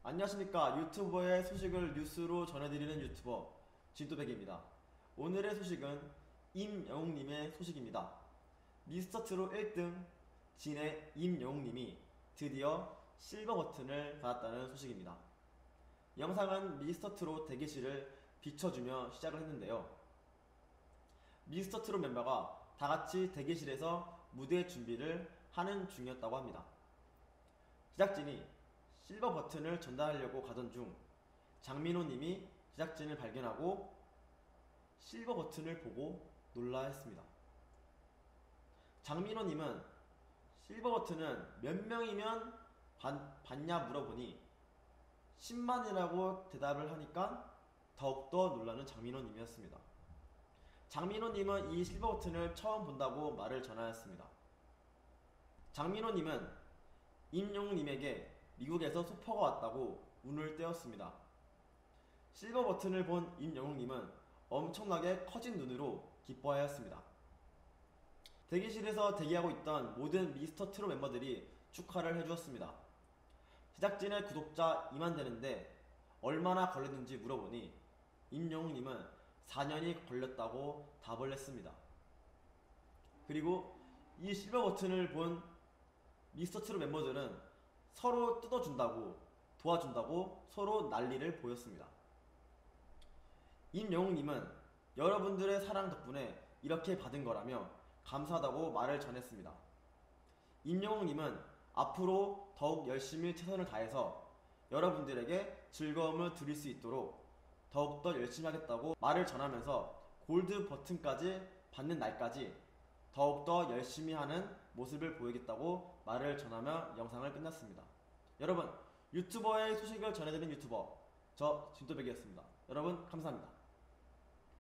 안녕하십니까. 유튜버의 소식을 뉴스로 전해드리는 유튜버 진또백입니다. 오늘의 소식은 임영웅님의 소식입니다. 미스터트롯 1등 진의 임영웅님이 드디어 실버 버튼을 받았다는 소식입니다. 영상은 미스터트롯 대기실을 비춰주며 시작을 했는데요. 미스터트롯 멤버가 다같이 대기실에서 무대 준비를 하는 중이었다고 합니다. 제작진이 실버 버튼을 전달하려고 가던 중 장민호님이 제작진을 발견하고 실버 버튼을 보고 놀라했습니다. 장민호님은 실버 버튼은 몇 명이면 받냐 물어보니 10만이라고 대답을 하니까 더욱더 놀라는 장민호님이었습니다. 장민호님은 이 실버 버튼을 처음 본다고 말을 전하였습니다. 장민호님은 임영웅님에게 미국에서 소포가 왔다고 운을 떼었습니다. 실버 버튼을 본 임영웅님은 엄청나게 커진 눈으로 기뻐하였습니다. 대기실에서 대기하고 있던 모든 미스터트롯 멤버들이 축하를 해주었습니다. 제작진의 구독자 2만 되는데 얼마나 걸렸는지 물어보니 임영웅님은 4년이 걸렸다고 답을 했습니다. 그리고 이 실버 버튼을 본 미스터트롯 멤버들은 서로 뜯어준다고 도와준다고 서로 난리를 보였습니다. 임영웅님은 여러분들의 사랑 덕분에 이렇게 받은 거라며 감사하다고 말을 전했습니다. 임영웅님은 앞으로 더욱 열심히 최선을 다해서 여러분들에게 즐거움을 드릴 수 있도록 더욱더 열심히 하겠다고 말을 전하면서 골드 버튼까지 받는 날까지 더욱더 열심히 하는 모습을 보이겠다고 말을 전하며 영상을 끝났습니다. 여러분, 유튜버의 소식을 전해드린 유튜버 저 진또백이었습니다. 여러분 감사합니다.